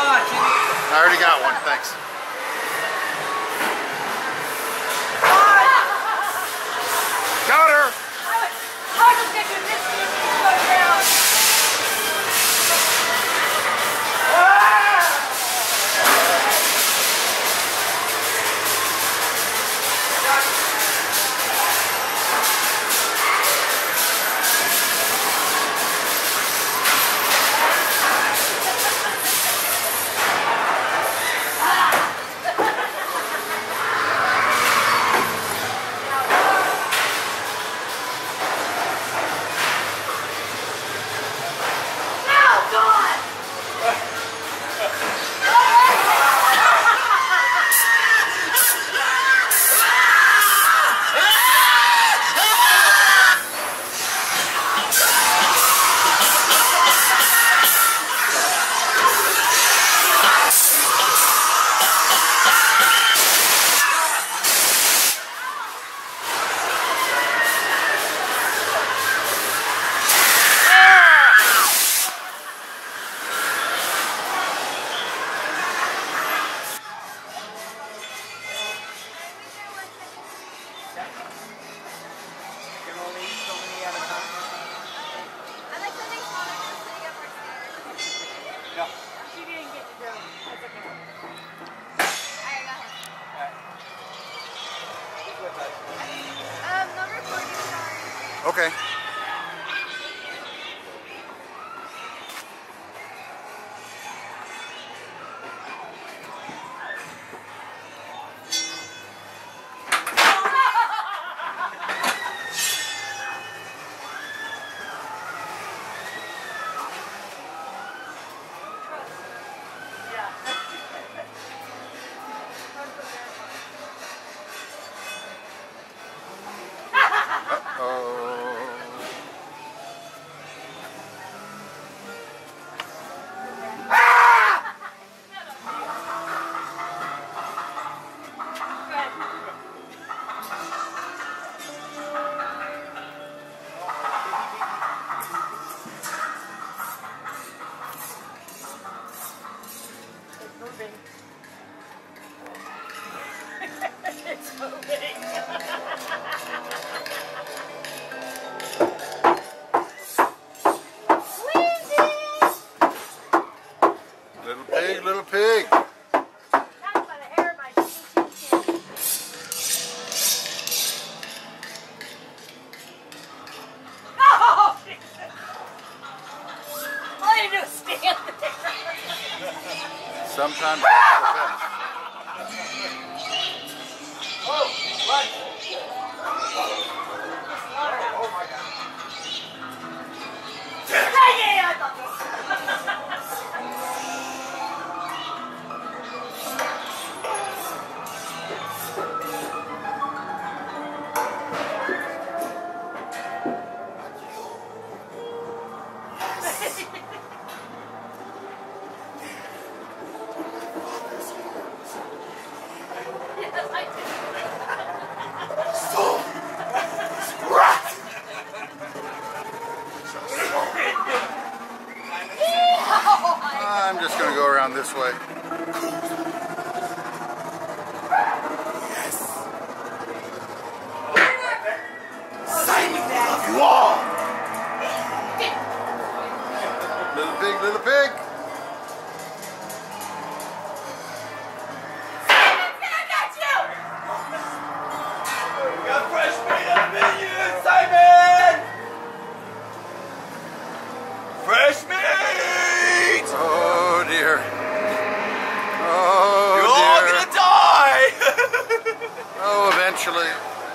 I already got one, thanks. Got her! I was thinking this thing is going down. Okay. Little pig. Sometimes that's the best. Oh, run! Oh my God. I'm just going to go around this way. Yes. Simon, love you all. Little pig, little pig. Simon's gonna get you! We got fresh meat on the menu, Simon. Fresh meat. Oh dear. Oh You're dear. all gonna die. Oh, eventually.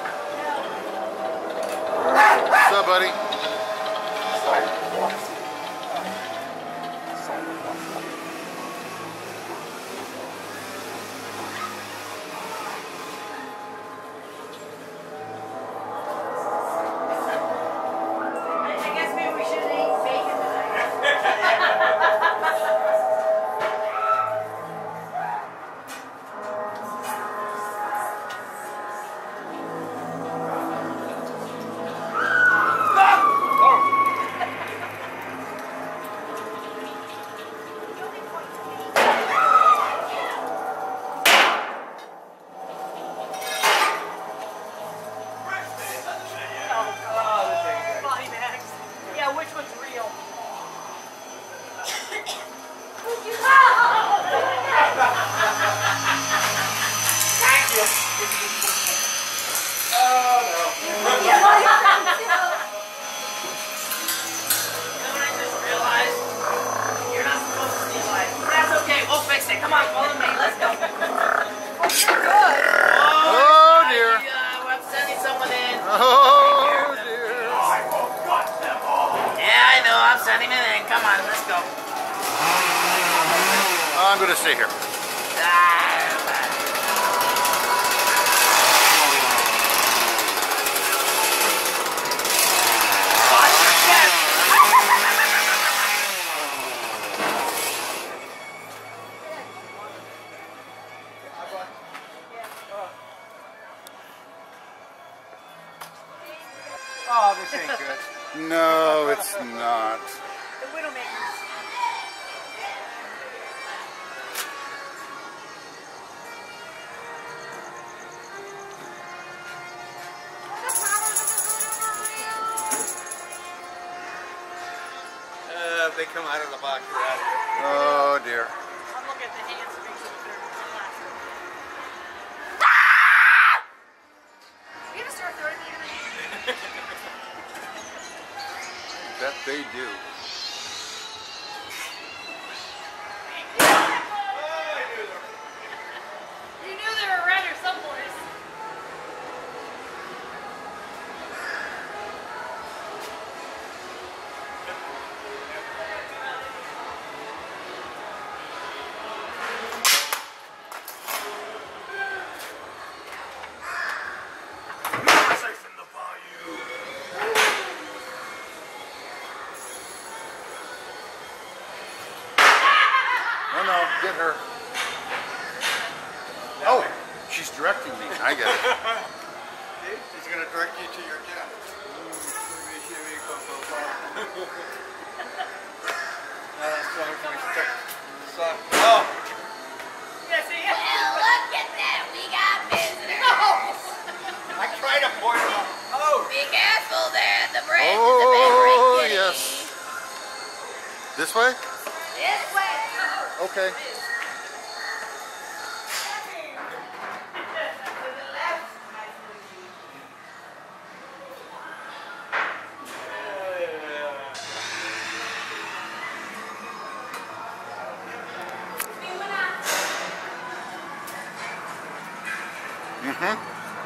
What's up, buddy? I guess maybe we should eat bacon tonight. Send him in. Come on, let's go. I'm going to stay here. Oh, this ain't good. No, it's not. The Widowmakers. If they come out of the box, we're out of here. Oh dear. I'll look at the hands to make sure that they're plastic. You gonna start throwing me in the hand? That they do. You knew they were around here someplace. Oh no, get her. Oh, she's directing me. I get it. See? She's going to direct you to your cat. Oh! Yeah, see? Well, look at that. We got visitors. I tried to point them out. Oh! Be careful there. The branches Oh, have been breaking. yes. This way? This way. Okay. Mm-hmm.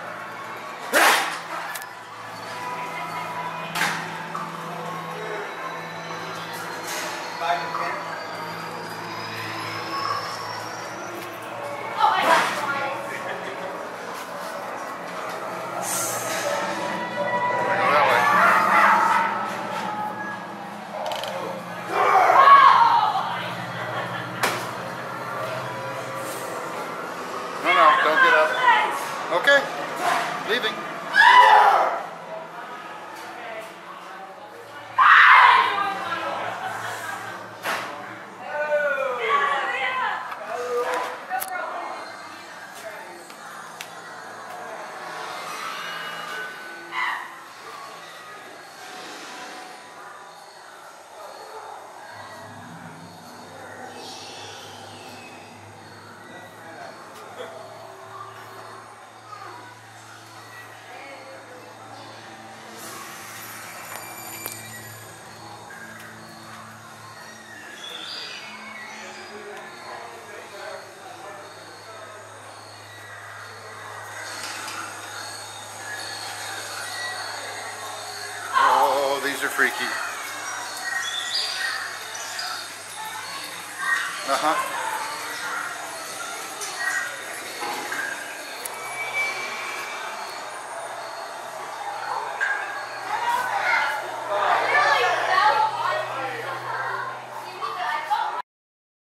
No, no, don't get up. Okay, leaving. Oh, these are freaky. Uh-huh.